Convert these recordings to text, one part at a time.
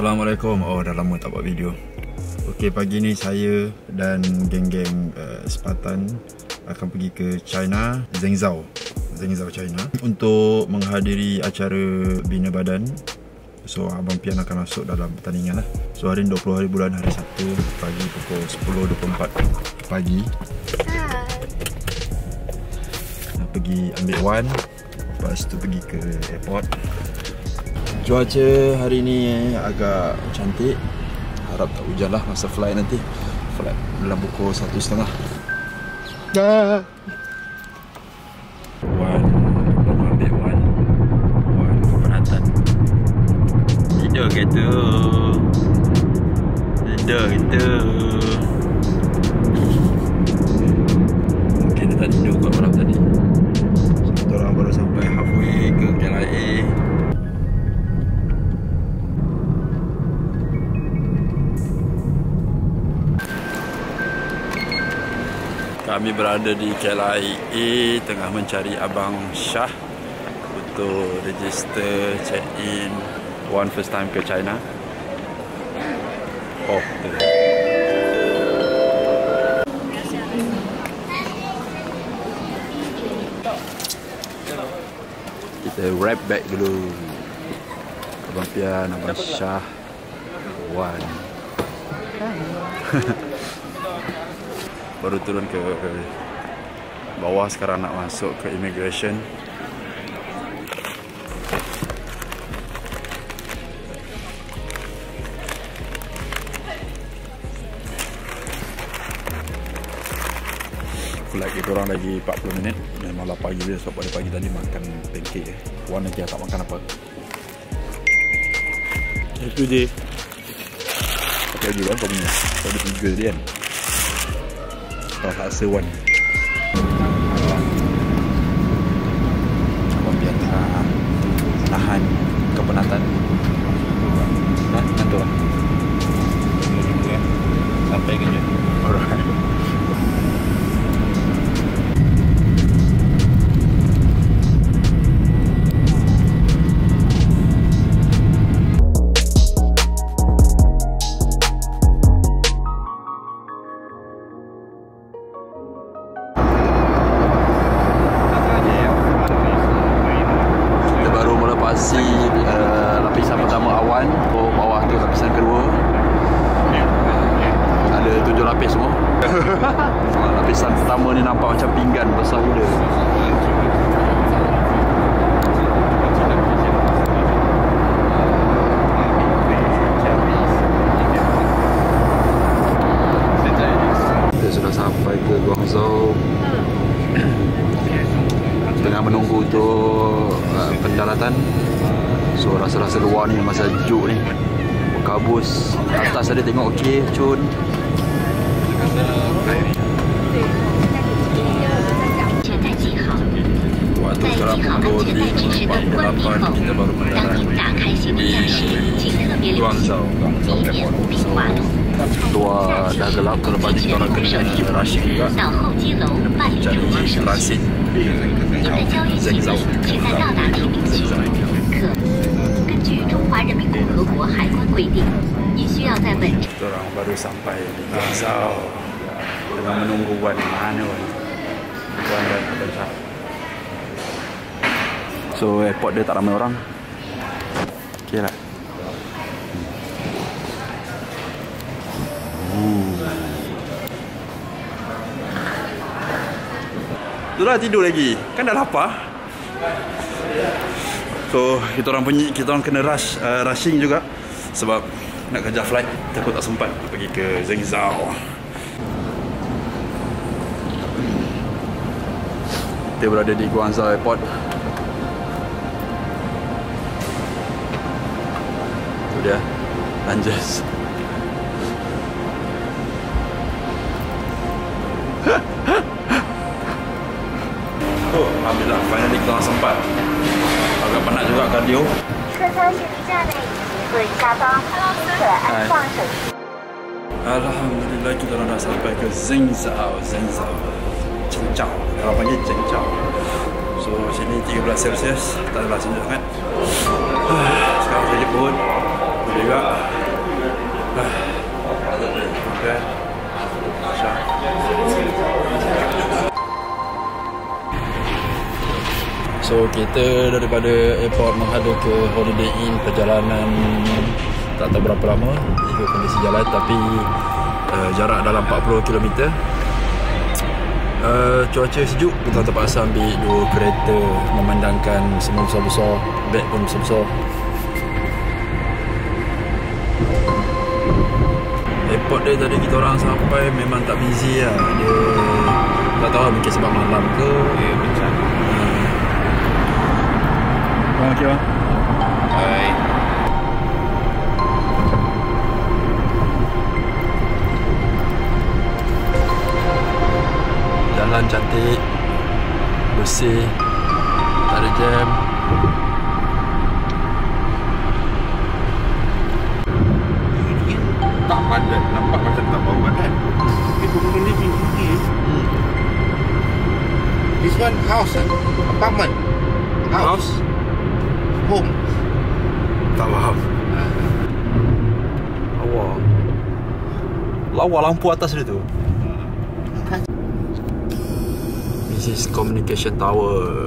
Assalamualaikum. Oh, dah lama tak buat video. Okey, pagi ni saya dan geng-geng Spartan akan pergi ke China, Zhengzhou, China, untuk menghadiri acara bina badan. So, Abang Pian akan masuk dalam pertandingan lah. So, hari ni 20 hari bulan, hari Sabtu, pagi pukul 10.24 pagi. Nak pergi ambil Wan, lepas tu pergi ke airport. Cuaca hari ni agak cantik. Harap tak hujan lah masa flight nanti. Flight dalam pukul 1.30. Wan, baru ambil Wan kepenatan. Tidur gitu. Mungkin dia tak tidur kot malam tadi. So, kita orang baru sampai halfway ke KLIA. Kami berada di KLIA tengah mencari Abang Shah untuk register check-in Wan first time ke China. Oh, betul. Kita wrap bag dulu. Abang Pian, Abang Shah, Wan. Baru turun ke bawah, sekarang nak masuk ke immigration. Flight kita orang lagi 40 minit. Memang lapar gila sebab pada pagi tadi makan pancake. Wan lagi tak makan apa. Itu je. Pakai lagi kan kau punya. Kau ada 3 tadi kan. Kalau rasa Wan Abang Pian tengah nahan kepenatan. Nanti lah sampai ke je. Alright. Lapisan pertama awan, bawah tu lapisan kedua. Ada 7 lapis semua. Lapisan pertama ni nampak macam pinggan besar gila. Kita sudah sampai ke Guangzhou. Tengah menunggu untuk pendaratan. So rasa-rasa luar ni masa sejuk ni. Berkabus. Atas ada tengok okey, cun. Waktu sekarang pukul 5.48 kita baru mendarat di Guangzhou Airport. So luar dah gelap, terlepas ni kita orang kena rushing juga. Cari transit Zhengzhou. 根据中华人民共和国海关规定，你需要在本。 Kita orang baru sampai di Guangzhou. Tengah menunggu Wan. Mana Wan? Wan dan Abang Shah. So airport dia tak ramai orang. Okay lah. Itulah tidur lagi. Kan dah lapar. So kita orang kena rushing juga sebab nak kejar flight. Takut tak sempat pergi ke Zhengzhou. Kita berada di Guangzhou Airport. Itu dia, Anjas. Oh, alhamdulillah, finally kita orang sempat. Agak penat juga kardio. Alhamdulillah kita orang dah sampai ke Zhengzhou. Zhengzhou. Orang panggil Zhengzhou. So sini 13 Celsius, tak adalah sejuk kan. Sekarang saya pun juga. Okay. So kita daripada airport menghadap ke Holiday Inn, perjalanan tak tahu berapa lama ikut kondisi jalan, tapi jarak dalam 40 km. Cuaca sejuk, kita terpaksa ambil 2 kereta memandangkan semua besar-besar, beg pun besar-besar. Airport dia tadi kita orang sampai memang tak busy lah. Dia tak tahu mungkin sebab malam ke. Macam okey bang. Hai. Jalan cantik, bersih, tak ada jam. Tak padat, nampak macam tak bau badan. Tapi bangunan ni tinggi. This one house, apartment. House. Home. Tak faham. Lawa lampu atas dia tu. This is Communication Tower.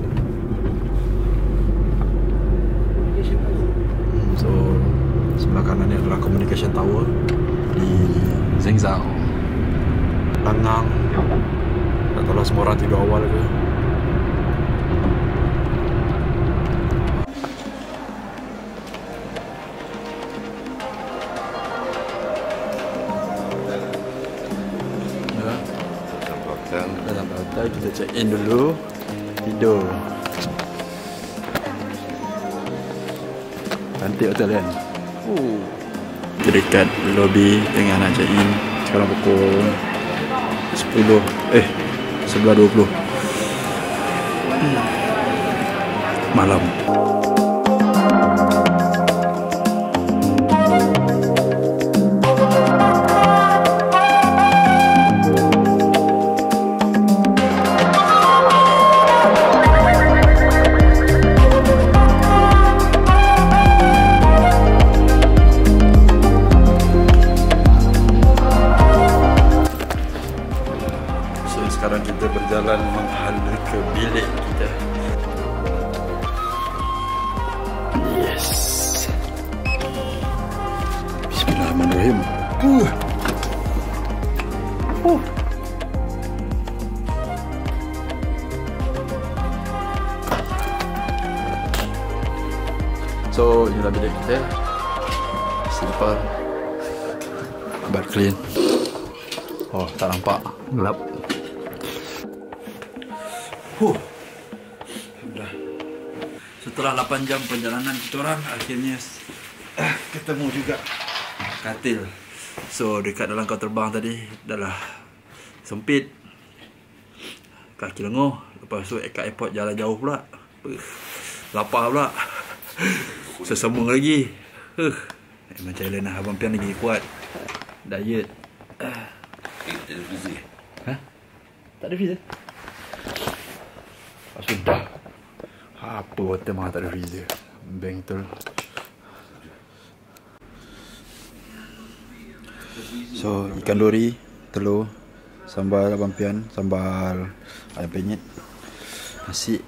So sebelah kanan ni adalah Communication Tower di Zhengzhou. Lengang. Tak tahu lah semua orang tidur awal ke. Dalam hotel kita check in dulu, tidur. Cantik hotel kan? Kita dekat lobby tengah nak check in. Sekarang pukul 11:20 malam. Sekarang kita berjalan menghala ke bilik kita. Yes. Bismillahirrahmanirrahim. So inilah bilik kita. Simple, but clean. Oh, tak nampak, gelap. Setelah 8 jam perjalanan kita orang, akhirnya ketemu juga katil. So dekat dalam kau terbang tadi dah sempit, kaki lenguh. Lepas tu kat airport jalan jauh pula, lapar pula, sesembung lagi. Macam Elena Abang Pian lagi kuat diet. Tak ada freezer. Tak ada freezer? Sudah. Apa hotel mahal tak ada freezer? Bank tu. So ikan dori, telur, sambal Abang Pian, sambal ayam penyet, nasi.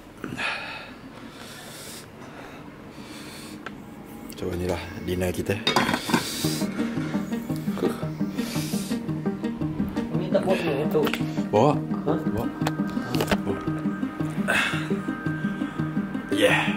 So inilah dinner kita. Ni tak buat ni tu. Bawa? Bawa. Yeah.